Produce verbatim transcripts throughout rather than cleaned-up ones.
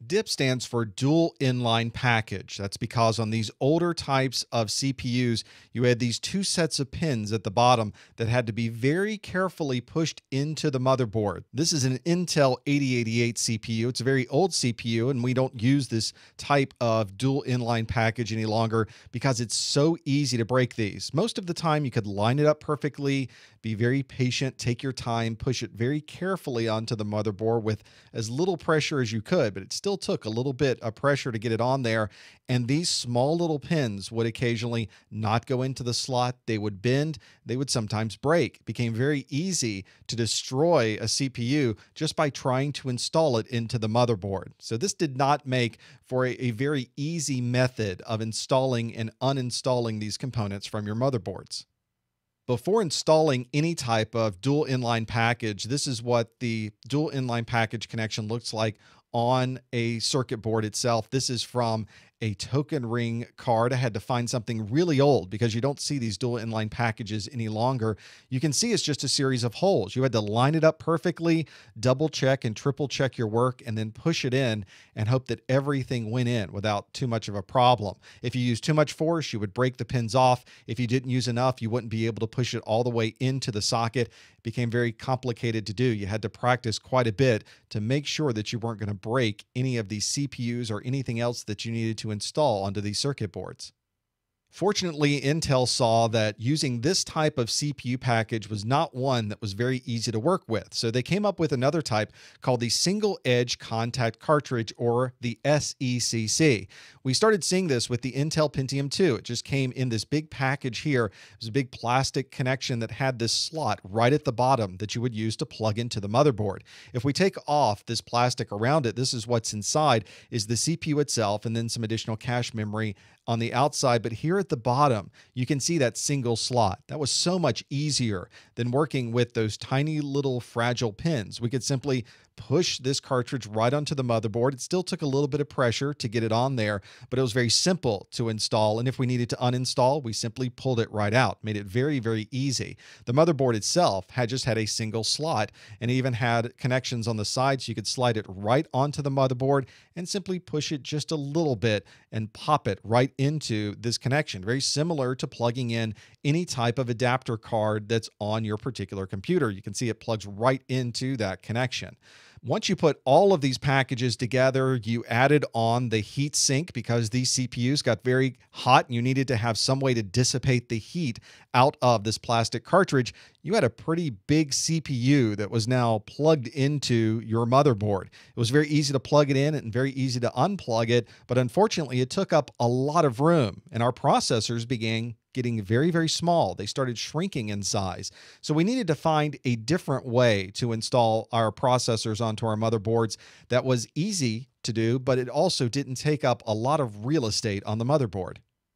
D I P stands for dual inline package. That's because on these older types of C P Us, you had these two sets of pins at the bottom that had to be very carefully pushed into the motherboard. This is an Intel eighty eighty-eight C P U. It's a very old C P U, and we don't use this type of dual inline package any longer because it's so easy to break these. Most of the time, you could line it up perfectly, be very patient, take your time, push it very carefully onto the motherboard with as little pressure as you could, but it still took a little bit of pressure to get it on there. And these small little pins would occasionally not go into the slot. They would bend. They would sometimes break. It became very easy to destroy a C P U just by trying to install it into the motherboard. So this did not make for a, a very easy method of installing and uninstalling these components from your motherboards. Before installing any type of dual inline package, this is what the dual inline package connection looks like on a circuit board itself. This is from a token ring card. I had to find something really old because you don't see these dual inline packages any longer. You can see it's just a series of holes. You had to line it up perfectly, double check and triple check your work, and then push it in and hope that everything went in without too much of a problem. If you used too much force, you would break the pins off. If you didn't use enough, you wouldn't be able to push it all the way into the socket. It became very complicated to do. You had to practice quite a bit to make sure that you weren't going to break any of these C P Us or anything else that you needed to install onto these circuit boards. Fortunately, Intel saw that using this type of C P U package was not one that was very easy to work with. So they came up with another type called the Single Edge Contact Cartridge, or the S E C C. We started seeing this with the Intel Pentium two. It just came in this big package here. It was a big plastic connection that had this slot right at the bottom that you would use to plug into the motherboard. If we take off this plastic around it, this is what's inside, is the C P U itself and then some additional cache memory on the outside. But here at the bottom, you can see that single slot. That was so much easier than working with those tiny little fragile pins. We could simply push this cartridge right onto the motherboard. It still took a little bit of pressure to get it on there, but it was very simple to install. And if we needed to uninstall, we simply pulled it right out, made it very, very easy. The motherboard itself had just had a single slot and even had connections on the side, so you could slide it right onto the motherboard and simply push it just a little bit and pop it right into this connection. Very similar to plugging in any type of adapter card that's on your particular computer. You can see it plugs right into that connection. Once you put all of these packages together, you added on the heat sink because these C P Us got very hot and you needed to have some way to dissipate the heat out of this plastic cartridge. You had a pretty big C P U that was now plugged into your motherboard. It was very easy to plug it in and very easy to unplug it, but unfortunately it took up a lot of room and our processors began getting very, very small. They started shrinking in size. So we needed to find a different way to install our processors onto our motherboards that was easy to do, but it also didn't take up a lot of real estate on the motherboard.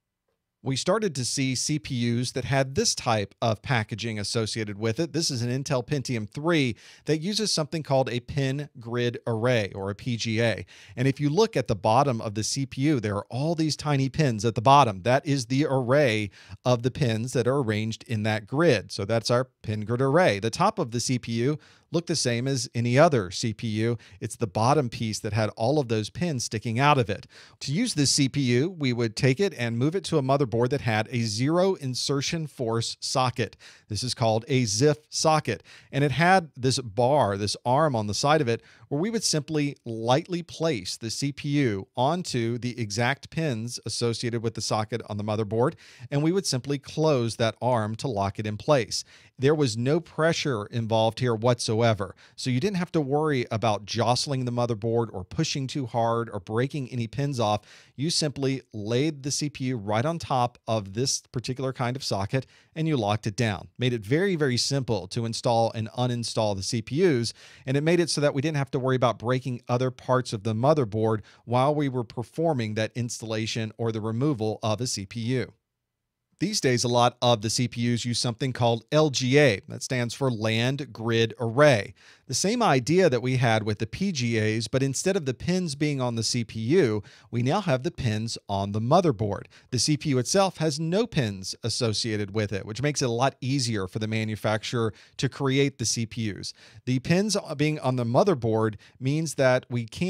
We started to see C P Us that had this type of packaging associated with it. This is an Intel Pentium three that uses something called a pin grid array, or a P G A. And if you look at the bottom of the C P U, there are all these tiny pins at the bottom. That is the array of the pins that are arranged in that grid. So that's our pin grid array. The top of the C P U looked the same as any other C P U. It's the bottom piece that had all of those pins sticking out of it. To use this C P U, we would take it and move it to a motherboard that had a zero insertion force socket. This is called a Z I F socket. And it had this bar, this arm on the side of it, where we would simply lightly place the C P U onto the exact pins associated with the socket on the motherboard, and we would simply close that arm to lock it in place. There was no pressure involved here whatsoever, so you didn't have to worry about jostling the motherboard or pushing too hard or breaking any pins off. You simply laid the C P U right on top of this particular kind of socket and you locked it down. Made it very, very simple to install and uninstall the C P Us, and it made it so that we didn't have to worry about breaking other parts of the motherboard while we were performing that installation or the removal of a C P U. These days, a lot of the C P Us use something called L G A. That stands for Land Grid Array. The same idea that we had with the P G As, but instead of the pins being on the C P U, we now have the pins on the motherboard. The C P U itself has no pins associated with it, which makes it a lot easier for the manufacturer to create the C P Us. The pins being on the motherboard means that we can't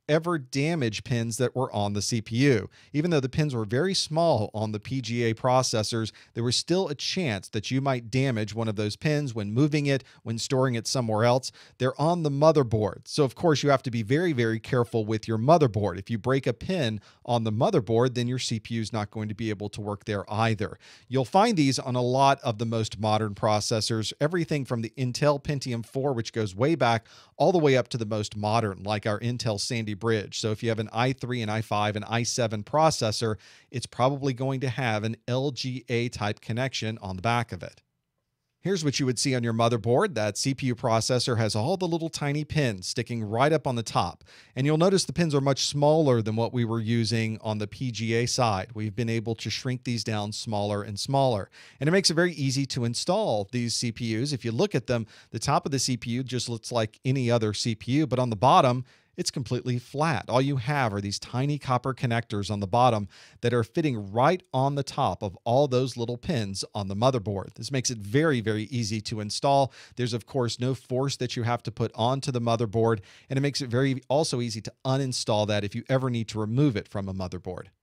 ever damage pins that were on the C P U. Even though the pins were very small on the P G A processors, there was still a chance that you might damage one of those pins when moving it, when storing it somewhere else. They're on the motherboard. So of course you have to be very, very careful with your motherboard. If you break a pin on the motherboard, then your C P U is not going to be able to work there either. You'll find these on a lot of the most modern processors, everything from the Intel Pentium four, which goes way back, all the way up to the most modern, like our Intel Sandy Bridge. So if you have an i three, an i five, an i seven processor, it's probably going to have an L G A type connection on the back of it. Here's what you would see on your motherboard. That C P U processor has all the little tiny pins sticking right up on the top. And you'll notice the pins are much smaller than what we were using on the P G A side. We've been able to shrink these down smaller and smaller. And it makes it very easy to install these C P Us. If you look at them, the top of the C P U just looks like any other C P U, but on the bottom, it's completely flat. All you have are these tiny copper connectors on the bottom that are fitting right on the top of all those little pins on the motherboard. This makes it very, very easy to install. There's, of course, no force that you have to put onto the motherboard, and it makes it very also easy to uninstall that if you ever need to remove it from a motherboard.